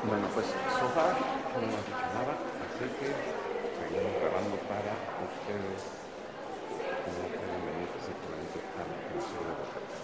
Bueno, pues sofá, no hemos dicho nada, así que seguimos grabando para ustedes que no pueden venir físicamente al Museo de Guadalupe.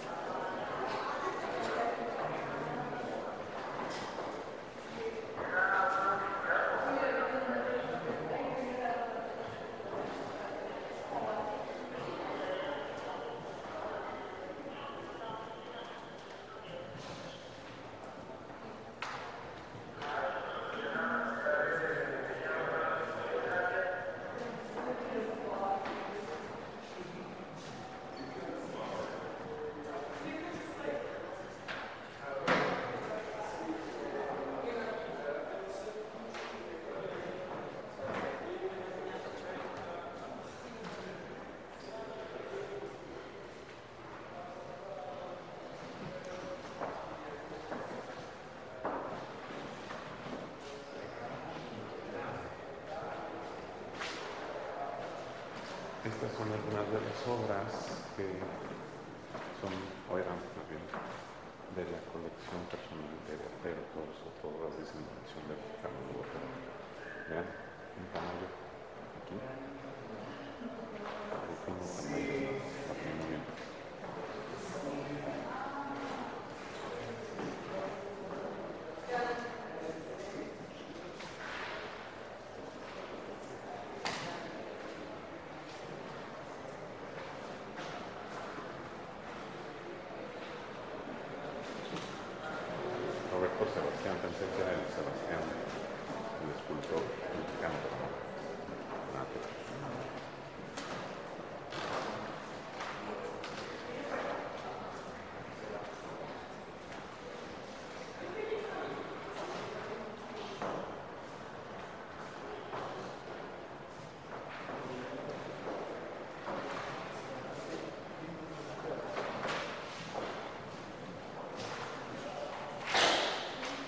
Estas son algunas de las obras que son, o eran más bien, de la colección personal de Botero, todas las dicen la colección de Carlos de Botero. Vean, un tamaño aquí, el fino tamaño, aquí muy bien. Roberto Sebastián, pensé que era el Sebastián, el escultor mexicano, pero no.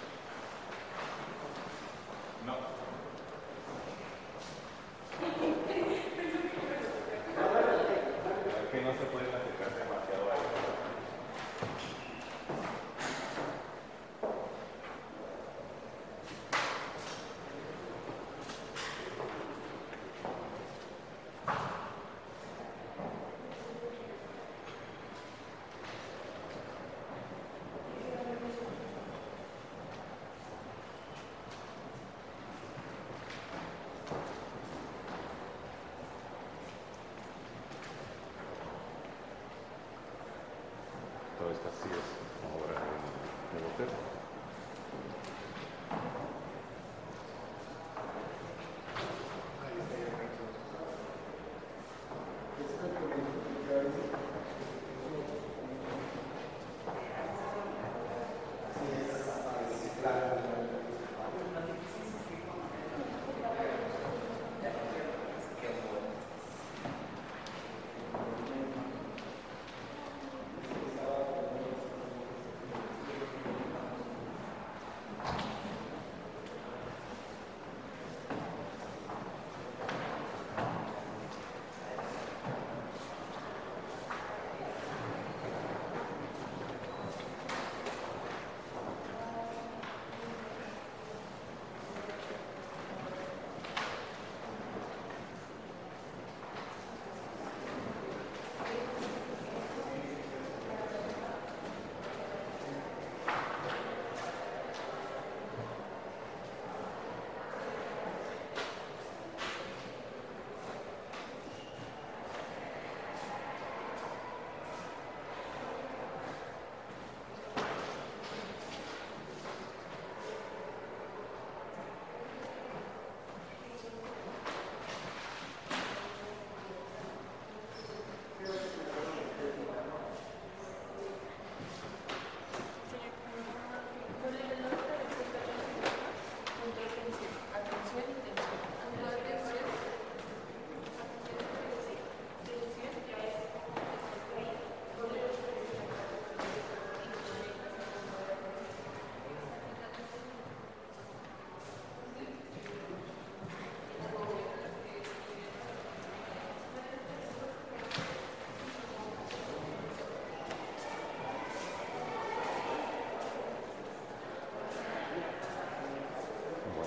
No.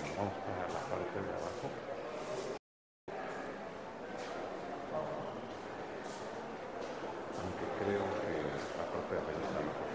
Vamos para la parte de abajo. Aunque creo que la parte de arriba está mejor.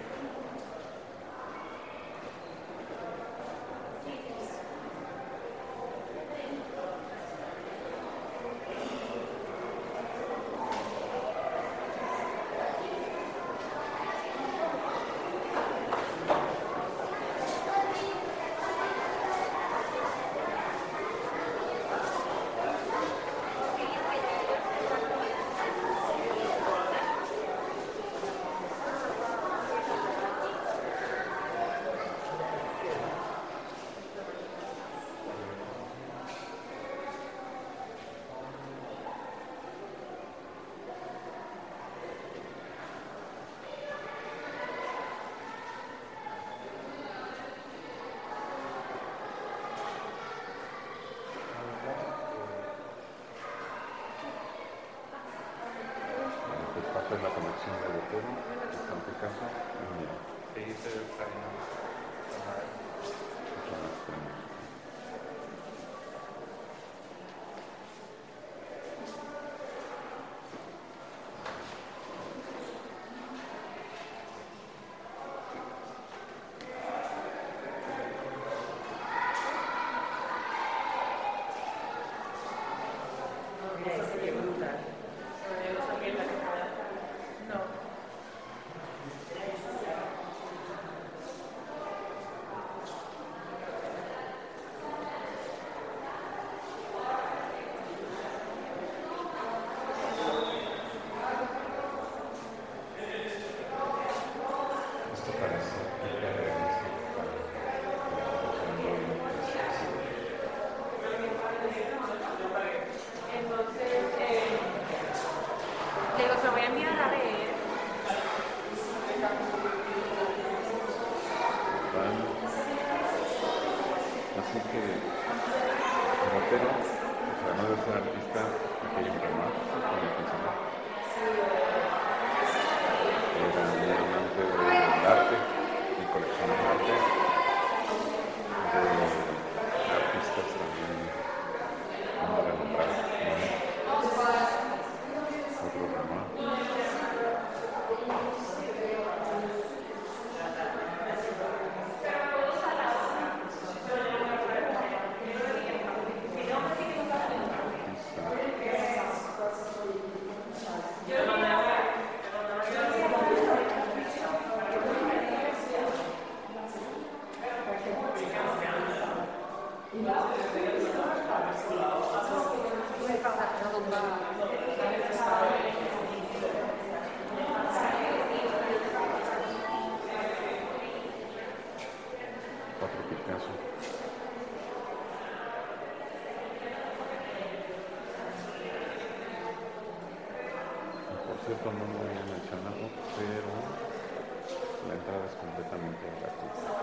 Esta es la conexión de Botero, San Picasso y Mira. Así que Botero, además de ser artista, aquí hay un remate con el pincelar. Era un amante del arte y coleccionar arte, de artistas también muy renombrados. Otro remate. Otro Picasso. Por cierto, no lo había mencionado, pero la entrada es completamente gratuita.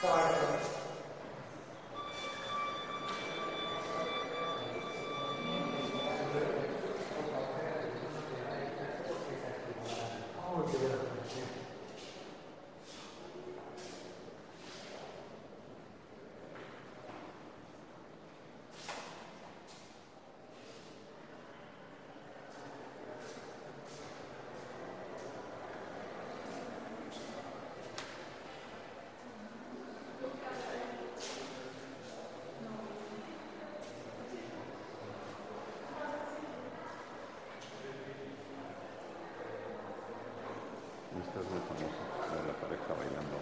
Esta es muy famosa, de la pareja bailando.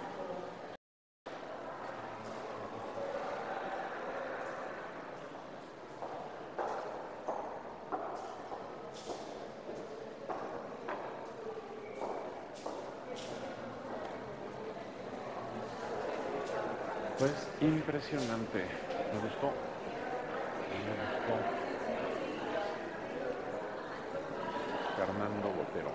Pues impresionante, me gustó, Fernando Botero.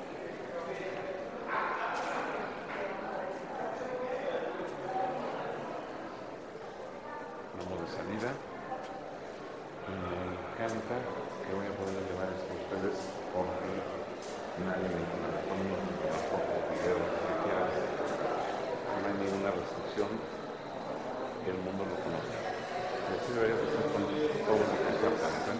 Vamos de salida. Me encanta que voy a poder llevar esto a ustedes porque nadie me dijo nada. Todo el mundo me toma fotos, videos, lo que quieras. No hay ninguna restricción. El mundo lo conoce. Y así debería de ser con todo lo que se alcanza.